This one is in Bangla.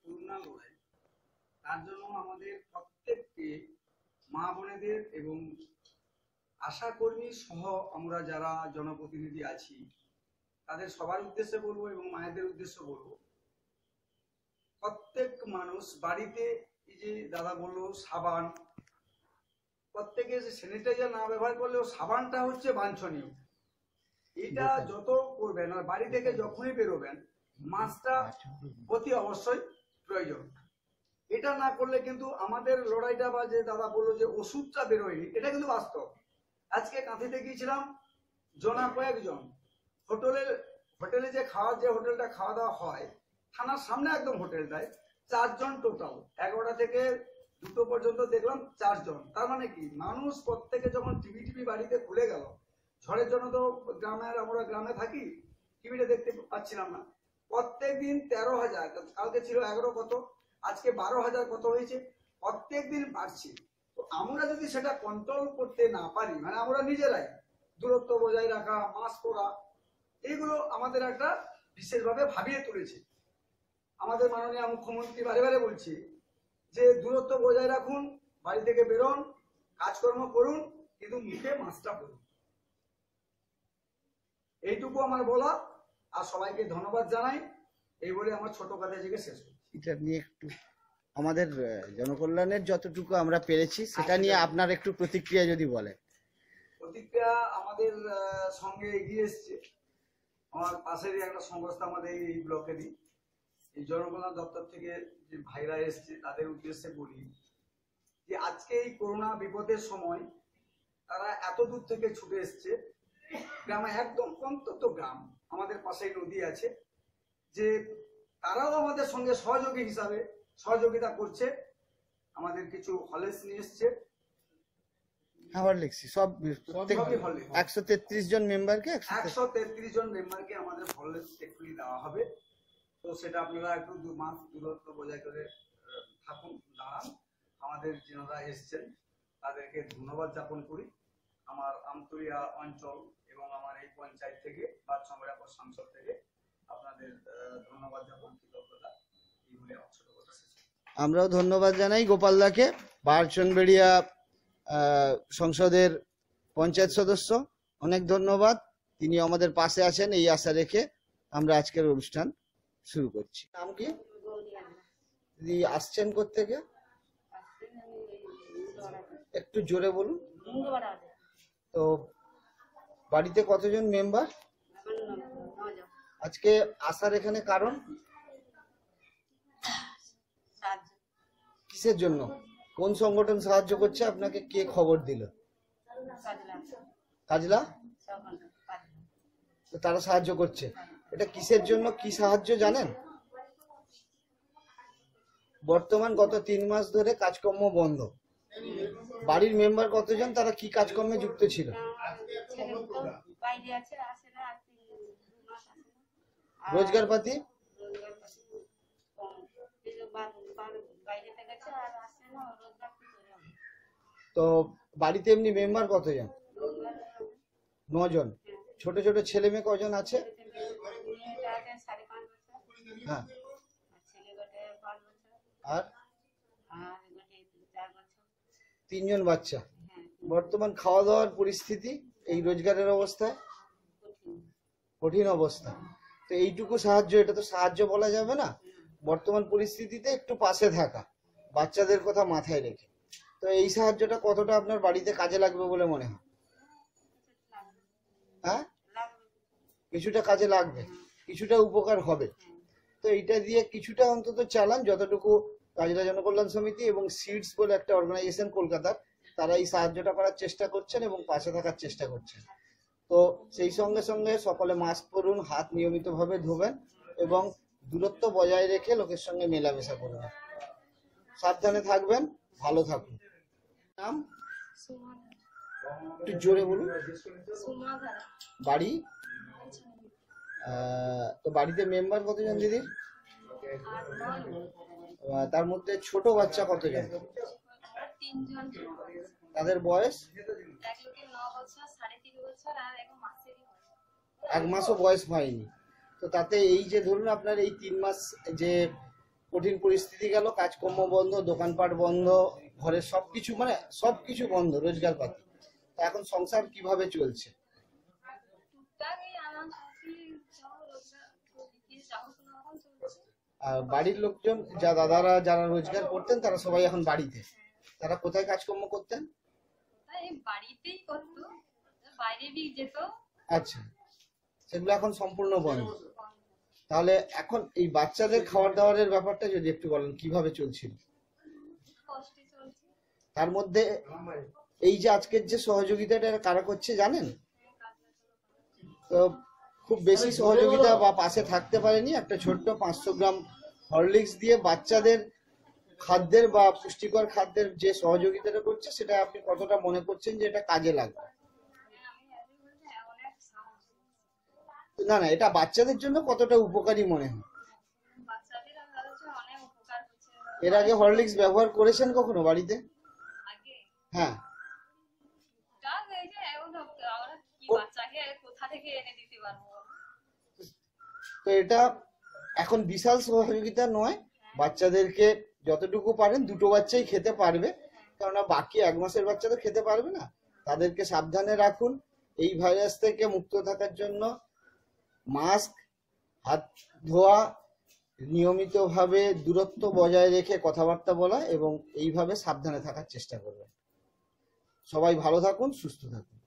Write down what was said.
করোনা লড়াই, তার জন্য আমাদের প্রত্যেককে মা বোনেদের এবং আশাকর্মী সহ আমরা যারা জনপ্রতিনিধি আছি তাদের সবার উদ্দেশ্যে বলবো এবং মায়েদের উদ্দেশ্যে বলবো, প্রত্যেক মানুষ বাড়িতে, এই যে দাদা বললো সাবান, প্রত্যেকে স্যানিটাইজার না ব্যবহার করলেও সাবানটা হচ্ছে বাঞ্ছনীয়। এটা যত করবেন আর বাড়ি থেকে যখনই বেরোবেন মাস্কটা অতি অবশ্যই প্রয়োজন। এটা না করলে কিন্তু আমাদের লড়াইটা, বা যে দাদা বললো যে ওষুধটা বেরোয়নি, এটা কিন্তু বাস্তব। আজকে কাঁথিতে গিয়েছিলাম, জনা কয়েকজন, হোটেলে যে হোটেলটা খাওয়া দাওয়া হয় থানার সামনে একদম হোটেলটায় 4 জন টোটাল, 11টা থেকে 2টো পর্যন্ত দেখলাম 4 জন। তার মানে কি, মানুষ প্রত্যেকে যখন টিভি বাড়িতে খুলে গেল, ঝড়ের জন্য তো আমরা গ্রামে থাকি, টিভিটা দেখতে পাচ্ছিলাম না। প্রত্যেক দিন 13,000, কালকে ছিল 11 কত, আজকে 12,000 কত হয়েছে, প্রত্যেক দিন বাড়ছে। তো আমরা যদি সেটা কন্ট্রোল করতে না পারি, মানে আমরা নিজেরাই দূরত্ব বজায় রাখা, মাস্ক পরা, এইগুলো আমাদের একটা বিশেষভাবে ভাবিয়ে তুলেছে। আমাদের মাননীয় মুখ্যমন্ত্রী বারে বারে বলছে যে দূরত্ব বজায় রাখুন, বাড়ি থেকে বেরোন, কাজকর্ম করুন, কিন্তু মুখে মাস্কটা পরুন। এইটুকু আমার বলা, আর সবাইকে ধন্যবাদ জানাই। এই বলে আমার ছোট কথা থেকে শেষ করছি। এটা নিয়ে একটু আমাদের জনকল্যাণের যতটুকু আমরা পেরেছি সেটা নিয়ে আপনার একটু প্রতিক্রিয়া যদি বলেন। প্রতিক্রিয়া আমাদের সঙ্গে এগিয়ে এসছে আমার পাশেরই একটা সংস্থা, আমাদের এই ব্লকেরই, এই জনকল্যাণ দপ্তর থেকে যে ভাইরা এসছে তাদের উদ্দেশ্যে বলি যে আজকে এই করোনা বিপদের সময় তারা এত দূর থেকে ছুটে এসছে গ্রামে, একদম অন্তত গ্রাম, আমাদের পাশেই নদী আছে, যে তারাও আমাদের সঙ্গে সহযোগী হিসাবে সহযোগিতা করছে। আমাদের কিছু হলেস নিয়ে এসছে, আবার লিখছি সব 133 জন মেম্বারকে 133 জন মেম্বারকে আমাদের হলেস এক্ষুনি দেওয়া হবে। তো সেটা আপনারা একটু 2 মাস দূরত্ব বজায় করে থাকুন, দাঁড়ান। আমাদের যারা এসছেন তাদেরকে ধন্যবাদ জ্ঞাপন করি আমার আমতলিয়া অঞ্চল এবং আমার এই পঞ্চায়েত থেকে বা সংগ্রাম সংসদ থেকে আপনাদের ধন্যবাদ জ্ঞাপন, কৃতজ্ঞতা। এই বলে আমার ছোট কথা শেষ। আমরাও ধন্যবাদ জানাই গোপালদাকে, বারচনবেড়িয়া সংসদের পঞ্চায়েত সদস্য। অনেক ধন্যবাদ, তিনি আমাদের পাশে আছেন, এই আশা রেখে আমরা আজকের অনুষ্ঠান শুরু করছি। নাম কি? দিদি আসছেন কোত্থেকে? একটু জোরে বলুন। তো বাড়িতে কতজন মেম্বার? আজকে আসার এখানে কারণ কিসের জন্য? কোন সংগঠন সাহায্য করছে আপনাকে? কে খবর দিল? কাজলা, তো তারা সাহায্য করছে। এটা কিসের জন্য, কি সাহায্য জানেন? বর্তমান গত 3 মাস ধরে কাজকর্ম বন্ধ। বাড়ির মেম্বার কতজন, তারা কি কাজকর্মে যুক্ত ছিল? রোজগার পাতি তো বাড়িতে এমনি মেম্বার কতজন? 9 জন। ছোট ছোট ছেলে মেয়ে কজন আছে? হ্যাঁ, আর 3 জন বাচ্চা। বর্তমান খাওয়া দাওয়ার পরিস্থিতি এই রোজগারের অবস্থায় কঠিন অবস্থা। তো এইটুকু সাহায্য, এটা তো সাহায্য বলা যাবে না, বর্তমান পরিস্থিতিতে একটু পাশে থাকা, বাচ্চাদের কথা মাথায় রেখে। তো এই সাহায্যটা কতটা আপনার বাড়িতে কাজে লাগবে বলে মনে হয়? হ্যাঁ, কিছুটা কাজে লাগবে, কিছুটা উপকার হবে। তো এইটা দিয়ে কিছুটা অন্তত চালান, যতটুকু কাজলা জনকল্যাণ সমিতি এবং সিডস বলে একটা অর্গানাইজেশন কলকাতার, তারা এই সাহায্যটা করার চেষ্টা করছেন এবং পাশে থাকার চেষ্টা করছেন। তো সেই সঙ্গে সঙ্গে সকলে মাস্ক পরুন, হাত নিয়মিতভাবে ধোবেন এবং দূরত্ব বজায় রেখে লোকের সঙ্গে মেলামেশা করবেন। সাবধানে থাকবেন, ভালো থাকুন। নাম একটু জোরে বলুন। বাড়ি? তো বাড়িতে মেম্বার কতজন দিদি? তার মধ্যে ছোট বাচ্চা কতজন? তাদের বয়স? 1 মাসও বয়স হয়নি। তো তাতে এই যে ধরুন আপনার এই 3 মাস যে কঠিন পরিস্থিতি গেল, কাজকর্ম বন্ধ, দোকানপাট বন্ধ, ঘরের সবকিছু মানে সবকিছু বন্ধ, রোজগার পাতি। তা এখন সংসার কিভাবে চলছে? টুকটাক এই আনাজ-পাতি সব রোজগার দিয়ে যা হোক কোনো রকম চলছে। আর বাড়ির লোকজন দাদারা যারা রোজগার করতেন তারা সবাই এখন বাড়িতে, তারা কোথায় কাজকর্ম করতেন? তাই বাড়িতেই করতো, বাইরে বি যেত। আচ্ছা, সেগুলো এখন সম্পূর্ণ বন্ধ। তাহলে এখন এই বাচ্চাদের খাবার দাবারের ব্যাপারটা যদি একটু বলেন কিভাবে চলছিল? কষ্টে চলছে। তার মধ্যে এই যে আজকের যে সহযোগিতাটা এটা কারা করছে জানেন? তো খুব বেশি সহযোগিতা বা পাশে থাকতে পারেনি, একটা ছোট্ট 500 গ্রাম হরলিক্স দিয়ে বাচ্চাদের খাদ্যের বা পুষ্টিকর খাদ্যের যে সহযোগিতাটা করছে সেটা আপনি কতটা মনে করছেন যে এটা কাজে লাগবে? অনেক সাহায্য। না না, এটা বাচ্চাদের জন্য কতটা উপকারী মনে হয়? বাচ্চাদের অনেক উপকার হচ্ছে। এর আগে হরলিক্স ব্যবহার করেছেন কখনো বাড়িতে? আগে হ্যাঁ। টুকটাক এই যে এখন আমরা কি বাচ্চাকে কোথা থেকে এনে দিতে পারবো? তো এটা এখন বিশাল সহযোগিতা নয়, বাচ্চাদেরকে যতটুকু পারেন, দুটো বাচ্চাই খেতে পারবে, কেননা বাকি 1 মাসের বাচ্চা তো খেতে পারবে না। তাদেরকে সাবধানে রাখুন। এই ভাইরাস থেকে মুক্ত থাকার জন্য মাস্ক, হাত ধোয়া, নিয়মিতভাবে দূরত্ব বজায় রেখে কথাবার্তা বলা এবং এইভাবে সাবধানে থাকার চেষ্টা করবেন। সবাই ভালো থাকুন, সুস্থ থাকুন।